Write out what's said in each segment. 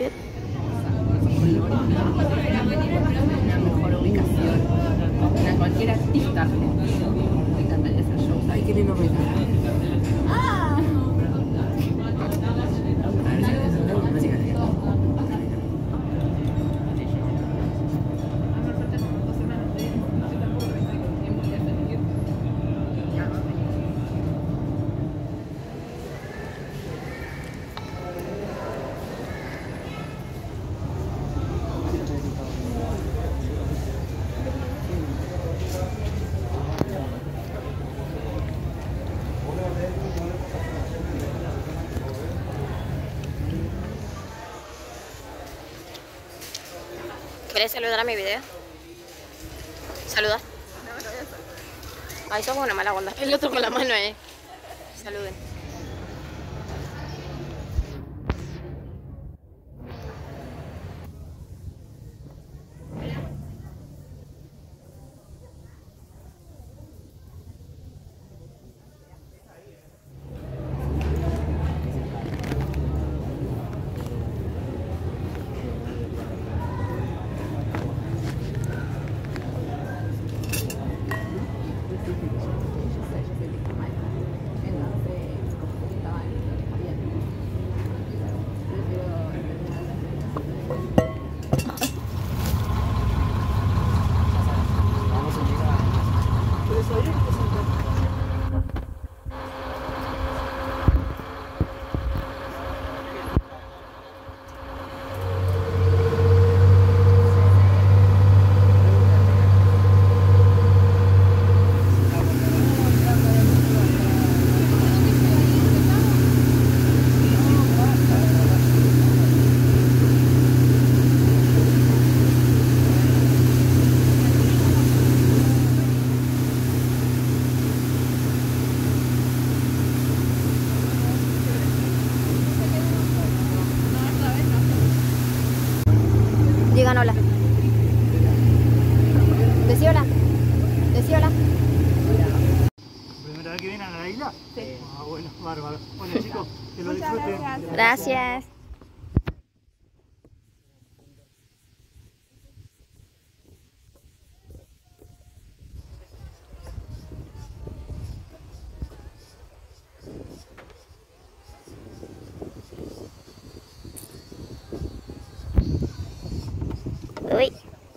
cute. Una mejor ubicación. Una cualquier artista. Me encantaría hacer shows. Ay, qué lindo bailar. ¡Ah! A ver si me hacen una música. ¿Quieres saludar a mi video? ¿Saluda? No, no voy a hacer. Ay, sos una mala onda. El otro con la mano, Saluden. Digan hola. Decí hola. Decí hola. ¿Primera vez que vienen a la isla? Sí. Ah, bueno, bárbaro. Bueno, chicos, que lo disfruten. Gracias. Uy.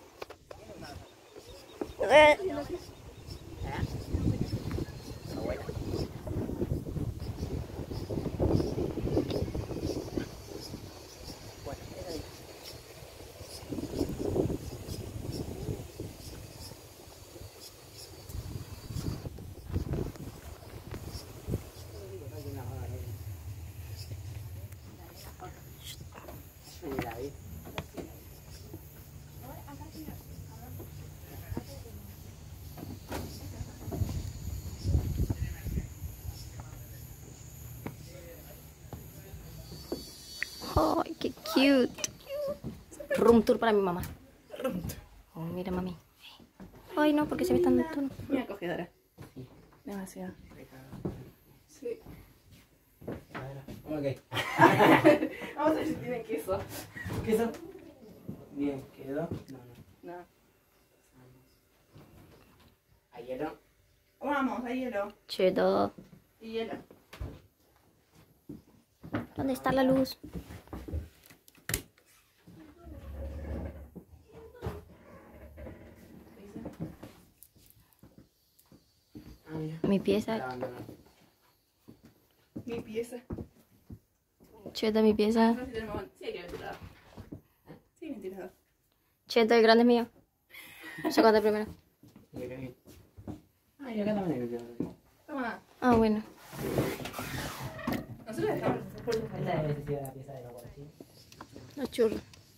Ay, qué cute. Room tour para mi mamá. Oh, mira, mami. Ay, no, porque se ve tan tono. Muy acogedora. Demasiado. Sí. Ok. Vamos a ver si tiene queso. ¿Queso? Bien, ¿quedó? No. No. ¿Hay hielo? Vamos, hay hielo. Chido. Y hielo. ¿Dónde está la luz? Ah, mira. Mi pieza. Mi pieza. Cheto, mi pieza. No sé si tenemos... Sí, hay que ventilador. Sí, ventilador. Cheto, el grande es mío. Sácate primero. Ah, y acá también hay que quedar. Toma. Ah, bueno. Nosotros dejamos... Esta es la necesidad de la pieza de la guardia, ¿sí? Los churros.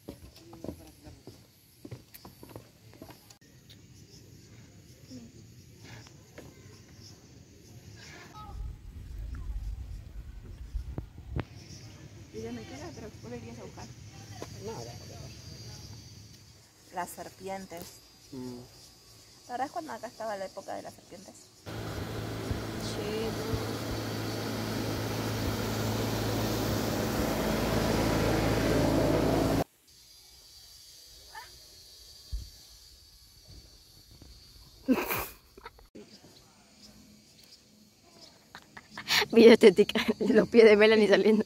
Dígame qué era, pero vos lo irías a buscar. No, Las serpientes. La verdad es cuando acá estaba la época de las serpientes. Video estética. Los pies de Melanie saliendo.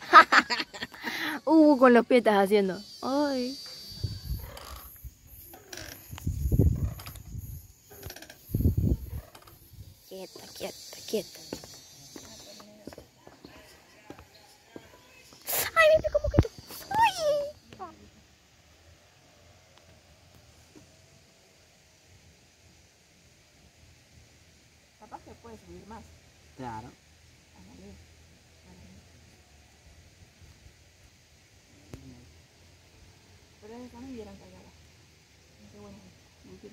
Con los pies estás haciendo. Ay. Quieta, quieta, quieta. Ay, me picó un poquito. Ay. Capaz que puede subir más. Claro. Pero esa me vieron callada. Qué bueno. Mentira.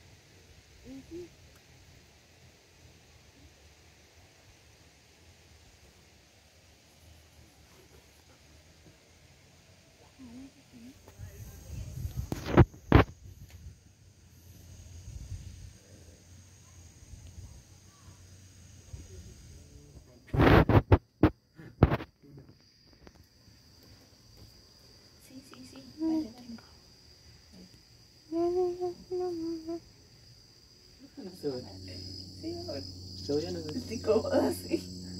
Sube. Sube, yo no sé. Estoy cómoda, sí.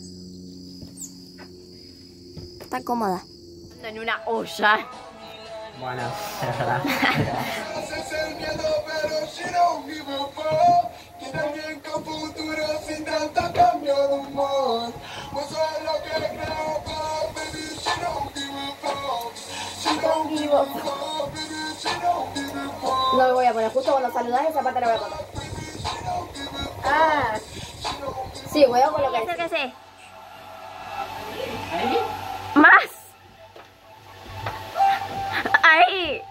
Está cómoda. En una olla. Bueno, Haces el miedo, pero si no vivo por. Tiene alguien con futuro sin tanta cambio de humor. Pues es lo que creo, baby, si no vivo por. Si no vivo por, baby, si no vivo por. No me voy a poner justo cuando saludás esa parte la voy a poner. Ah. Sí, cuidado con lo que acérquese. ¿ahí? Más. Ahí.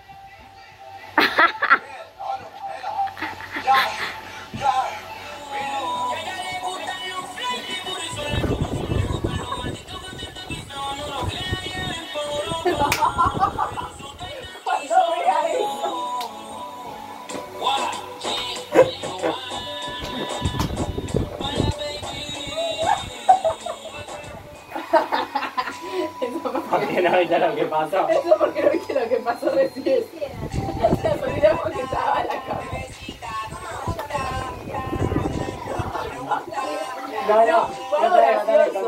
Porque no viste lo que pasó. Eso porque no viste lo que pasó recién. Se olvidó porque estaba en la cama. No, Fue gracioso.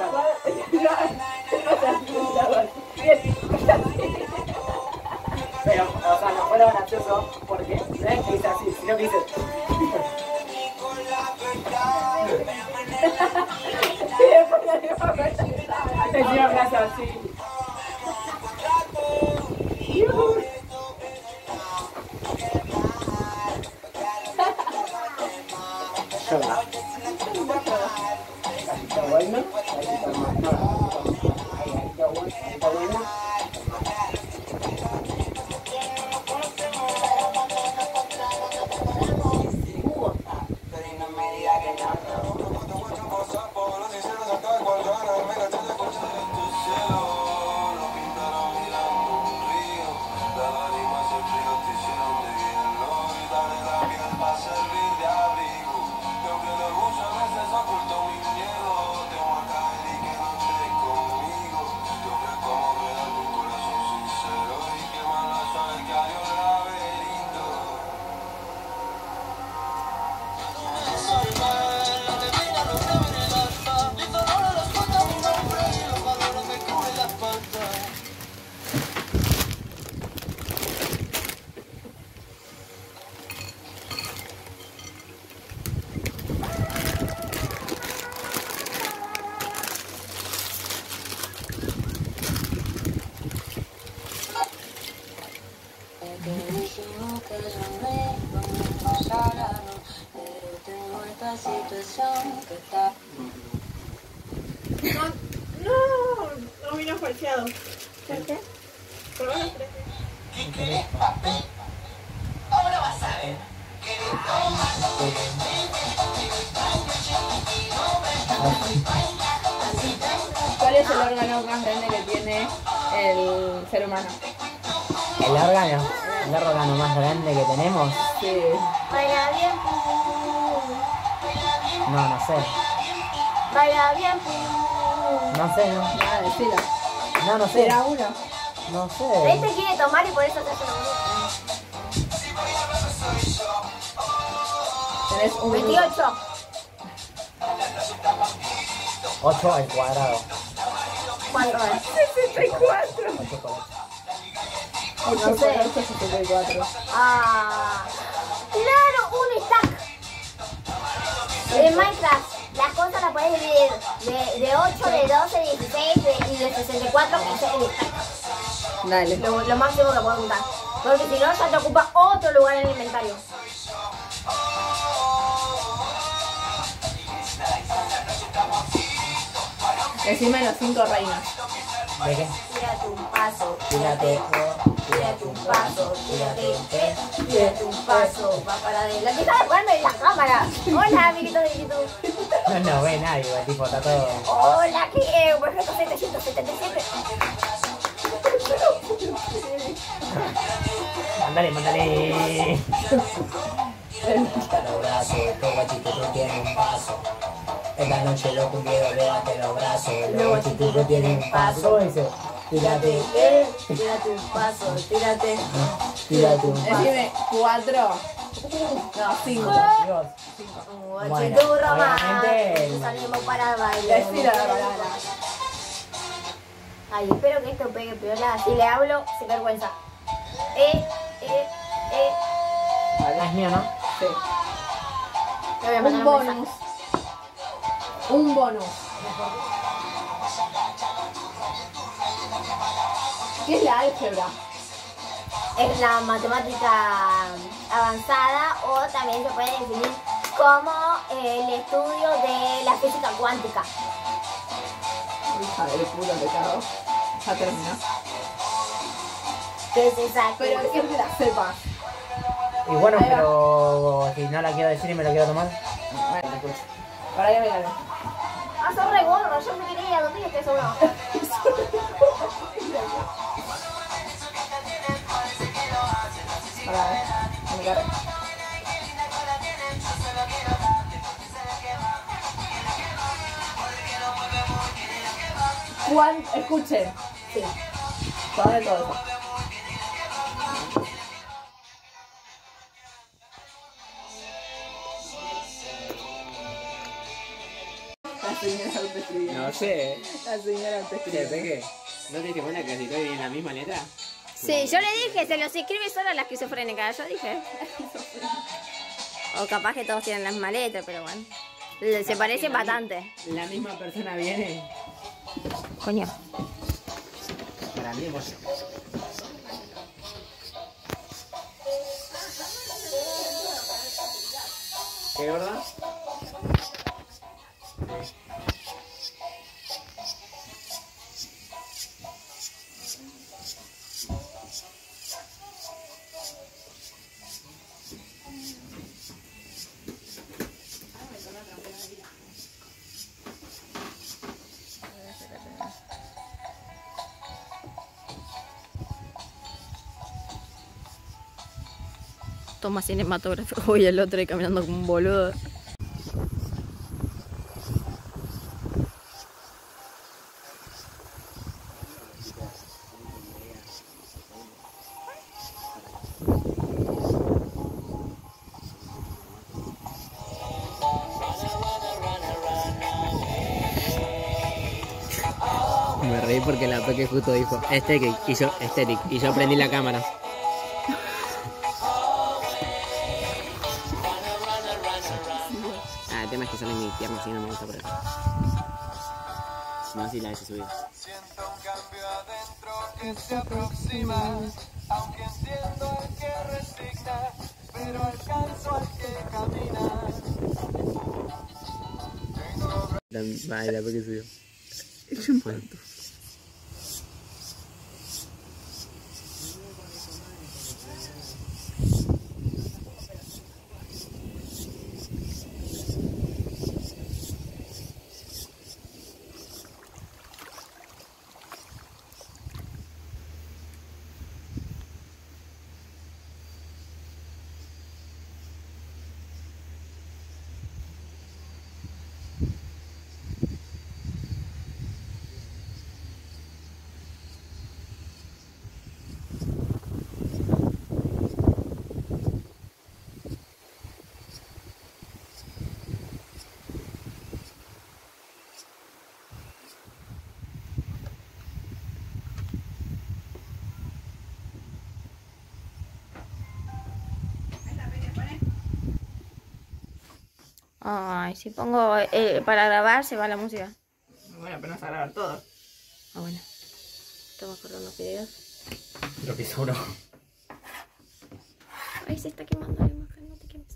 Pero, o sea, no fue lo gracioso porque no es que hice así, sino que hice. Encima me hace así. Bueno, No vino falseado. ¿Por qué? Ahora vas a ver. ¿Cuál es el órgano más grande que tiene el ser humano? el órgano más grande que tenemos, Sí. Baila bien. no sé. Baila bien. No sé, no. Nada, decilo. No sé. ¿Será uno? No sé. Este quiere tomar y por eso te hace lo Tenés un 28. 8 al cuadrado. ¿Cuánto es? 64. 8 por 8. 8 por 8 es 64. Ah, claro, un stack. En Minecraft, las cosas las puedes dividir de 8, de 12, de 16 y de 64, que es el stack. Dale. Lo máximo que puedo juntar. Porque si no, ya te ocupa otro lugar en el inventario. Decime los 5 reinos. ¿De qué? Tírate un paso, Tírate, tírate un paso, tírate un paso, va para adelante. Deja de ponerme en la cámara. Hola, amiguitos de YouTube. No ve nadie, el tipo está todo. Hola, ¿qué? Perfecto 777. Mándale. Los brazos, todo guachituco tiene un paso. Esta noche lo cumbieron, levante los brazos. Los guachituco tiene un paso. Eso. Tírate, Tírate un paso, tírate. tírate un paso. Decime 4. No, 5. Dios. Un Bueno, guachiturro más. obviamente- Salimos para bailar. Decir la palabra. Ay, espero que esto pegue piola. Si le hablo, sin vergüenza. Es mío, ¿no? Sí. Le voy a mandar Un un mensaje. bonus. Un bonus. ¿Qué es la álgebra? Es la matemática avanzada o también se puede definir como el estudio de la física cuántica. Hija de puta, te cago. Ya terminó. Que es esa. Pero es que te la sepas. Y bueno, Ahí va. pero si no la quiero decir y me la quiero tomar. Bueno, te escucho. Para que me gane. Ah, sos re gordo, yo me quería ir a dormir y estoy sobrado. Para ver. Me cargo. Escuchen. Sí. Sobre todo eso. La señora autoescribiendo. No sé. La señora ¿Te autoescribiendo. pegué? ¿No te diste cuenta que casi todos tienen la misma letra? Sí, yo le dije, se los escribe solo a la esquizofrénica, yo dije. O capaz que todos tienen las mismas letras, pero bueno. Se parecen bastante. La misma persona viene. Coño. Para mí, vos. ¿Qué gorda? Toma cinematógrafo y el otro ahí caminando como un boludo. Me reí porque la Peque justo dijo Aesthetic y yo prendí la cámara. El tema es que sale mi pierna así, no me gusta por eso. No, si la he subido. Siento un cambio adentro que se aproxima, aunque entiendo al que resigna, pero alcanzo al que camina. La Peque subió. Ay, si pongo para grabar se va la música. Bueno, pero no vas a grabar todo. Ah, bueno. Estamos corriendo los videos. Lo que sobró. Ay, se está quemando la imagen, no te quemes.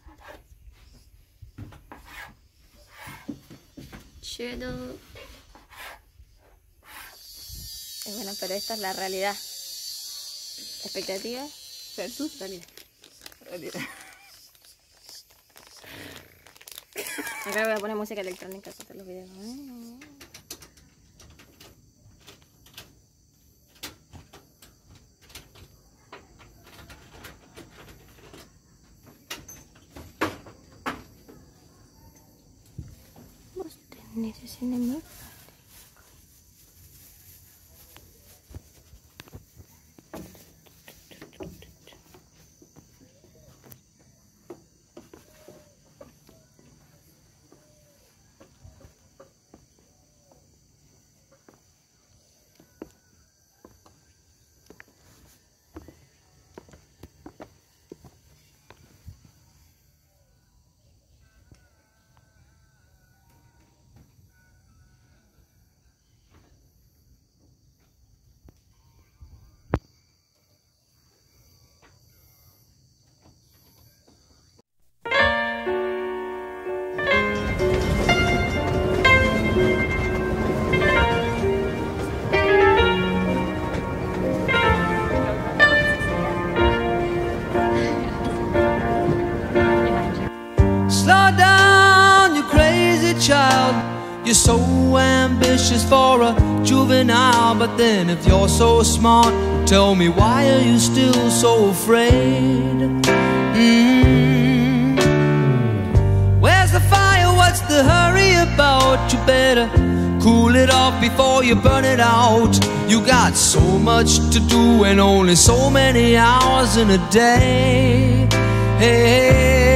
Shadow. Y bueno, pero esta es la realidad. Expectativas versus realidad. Acá voy a poner música electrónica para hacer los videos. Vos tenés ese enemigo. Slow down, you crazy child. You're so ambitious for a juvenile. But then if you're so smart, tell me, why are you still so afraid? Where's the fire? What's the hurry about? You better cool it off before you burn it out. You got so much to do and only so many hours in a day. Hey,